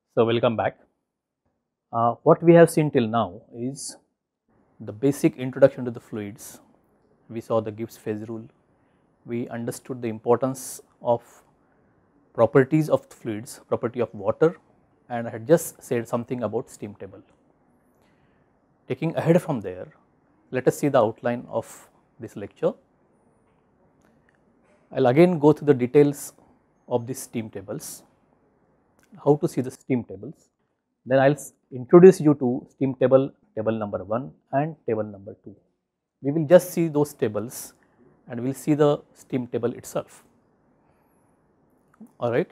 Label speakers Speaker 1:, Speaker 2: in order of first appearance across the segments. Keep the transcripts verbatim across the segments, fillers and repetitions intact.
Speaker 1: So, welcome back. Uh, what we have seen till now is the basic introduction to the fluids. We saw the Gibbs phase rule. We understood the importance of properties of fluids, property of water, and I had just said something about steam table. Taking ahead from there, let us see the outline of this lecture. I will again go through the details of these steam tables, how to see the steam tables. Then I will introduce you to steam table, table number one and table number two. We will just see those tables and we will see the steam table itself. Alright.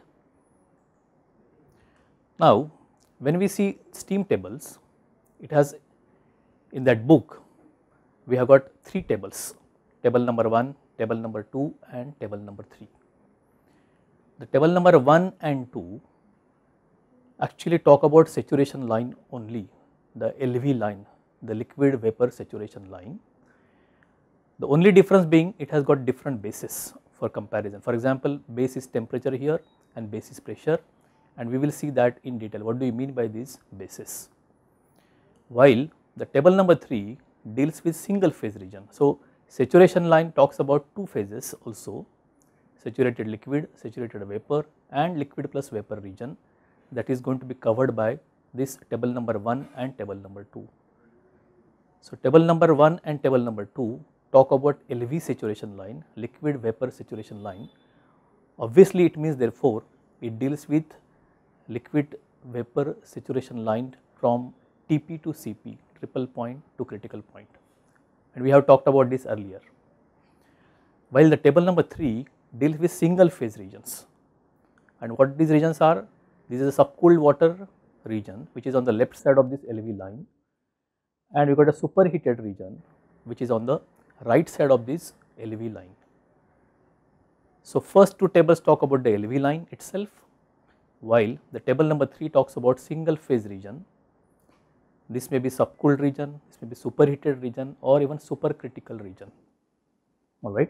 Speaker 1: Now, when we see steam tables, it has in that book we have got three tables, table number one, table number two and table number three. The table number one and two actually talk about saturation line only, the L V line, the liquid vapor saturation line. The only difference being it has got different bases for comparison. For example, base is temperature here and base is pressure, and we will see that in detail. What do you mean by these bases? While the table number three deals with single phase region. So, saturation line talks about two phases also, saturated liquid, saturated vapor and liquid plus vapor region, that is going to be covered by this table number one and table number two. So, table number one and table number two talk about L V saturation line, liquid vapor saturation line. Obviously, it means therefore, it deals with liquid vapor saturation line from T P to C P, triple point to critical point, and we have talked about this earlier. While the table number three deals with single phase regions, and what these regions are? This is a subcooled water region which is on the left side of this L V line, and we got a superheated region which is on the right side of this L V line. So, first two tables talk about the L V line itself, while the table number three talks about single phase region. This may be subcooled region, this may be superheated region or even supercritical region, alright.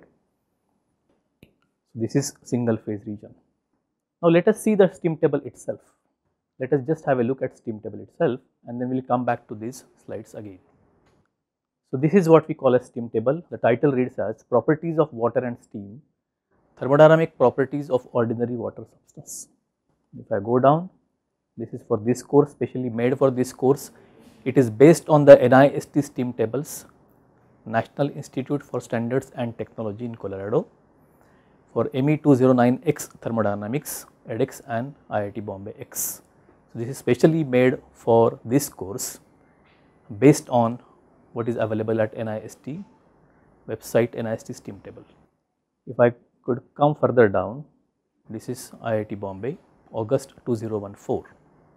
Speaker 1: This is single phase region. Now, let us see the steam table itself. Let us just have a look at steam table itself and then we will come back to these slides again. So, this is what we call a steam table. The title reads as properties of water and steam, thermodynamic properties of ordinary water substance. If I go down, this is for this course, specially made for this course. It is based on the NIST steam tables, National Institute for Standards and Technology in Colorado, for M E two oh nine X thermodynamics, edX and I I T Bombay X. So, this is specially made for this course based on what is available at NIST website, NIST steam table. If I could come further down, this is I I T Bombay, August two thousand fourteen.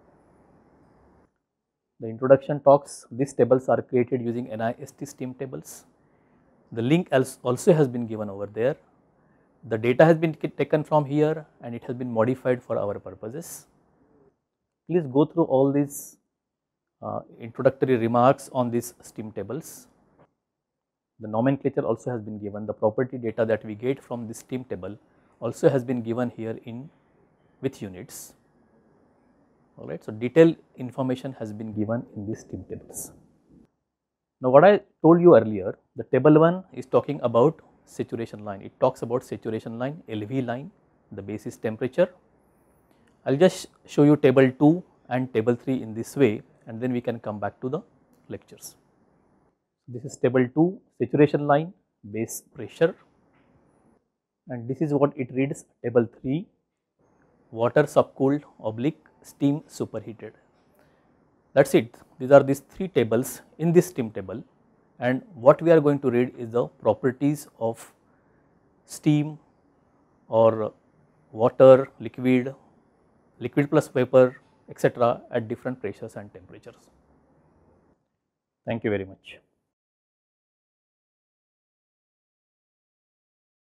Speaker 1: The introduction talks, these tables are created using NIST steam tables. The link also has been given over there. The data has been taken from here and it has been modified for our purposes. Please go through all these uh, introductory remarks on these steam tables. The nomenclature also has been given, the property data that we get from this steam table also has been given here in with units. Alright, so detailed information has been given in these steam tables. Now, what I told you earlier, the table one is talking about saturation line. It talks about saturation line, L V line, the base is temperature. I will just show you table two and table three in this way and then we can come back to the lectures. This is table two, saturation line, base pressure, and this is what it reads, table three, water subcooled oblique steam superheated. That is it. These are these three tables in this steam table, and what we are going to read is the properties of steam or water, liquid, liquid plus vapor, et cetera at different pressures and temperatures. Thank you very much.